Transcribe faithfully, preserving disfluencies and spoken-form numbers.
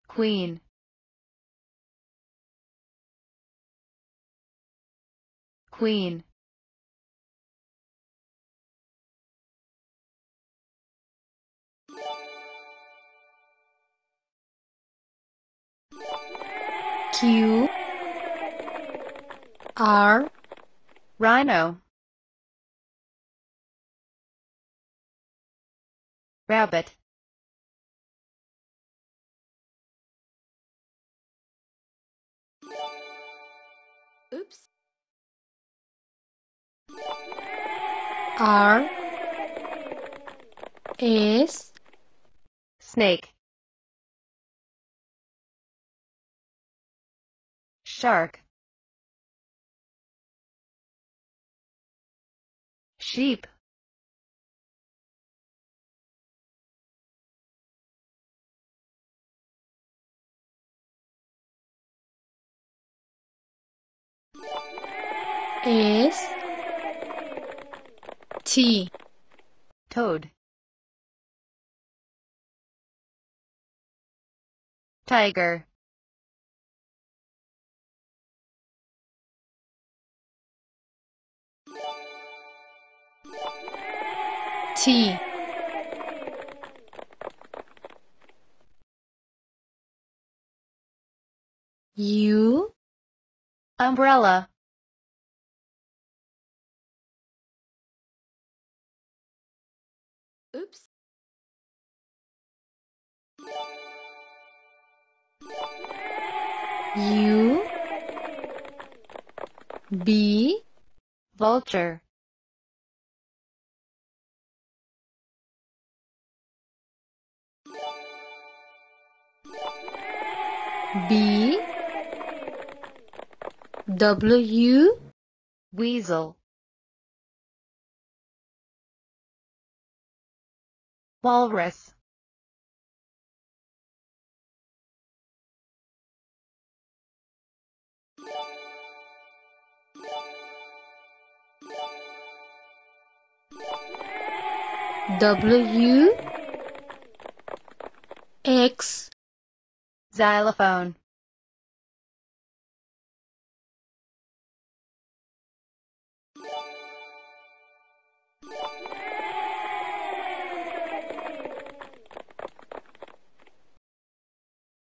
Queen, queen. Q R Rhino, rabbit, Oops. R S snake, shark, sheep, S T toad, tiger, T U umbrella, Oops. U B vulture, B W weasel, walrus, W X xylophone,